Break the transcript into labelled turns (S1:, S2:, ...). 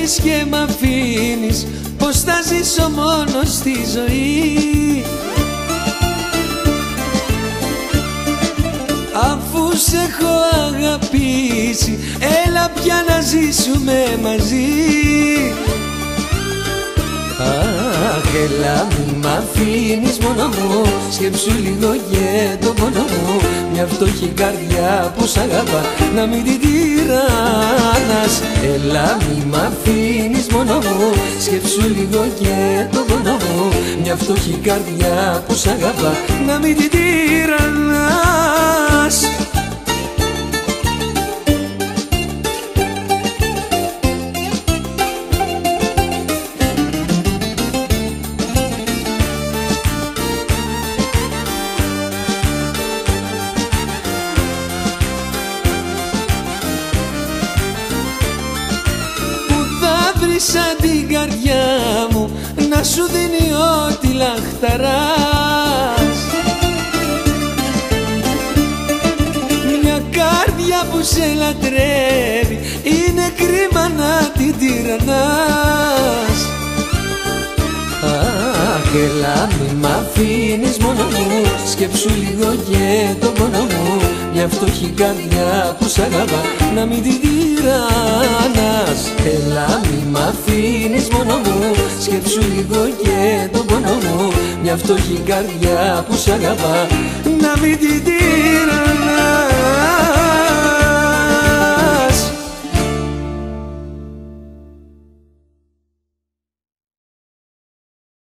S1: έρχεσαι και μ' αφήνεις, πως θα ζήσω μόνος στη ζωή. Αφού σε έχω αγαπήσει, έλα πια να ζήσουμε μαζί. Αχ, έλα μη μ' αφήνεις μόνο μου, σκέψου λίγο για το πόνο μου. Μια φτωχή καρδιά που σ' αγαπά, να μην την τυραννάς. Έλα μη μ' αφήνεις μόνο μου, σκέψου λίγο για το πόνο μου. Μια φτωχή καρδιά που σ' αγαπά, να μην την τυραννάς. Σαν την καρδιά μου να σου δίνει ό,τι λαχταράς. Μια καρδιά που σε λατρεύει, είναι κρίμα να την τυραννάς. Αχ, έλα μη μ' αφήνεις μόνο μου, σκέψου λίγο για το πόνο μου. Μια φτωχή καρδιά που σ' αγαπά, να μην την τυραννάς. Έλα μη μ' αφήνεις μόνο μου, σκέψου λίγο για το πόνο μου. Μια φτωχή καρδιά που σ' αγαπά, να μην την τυραννάς.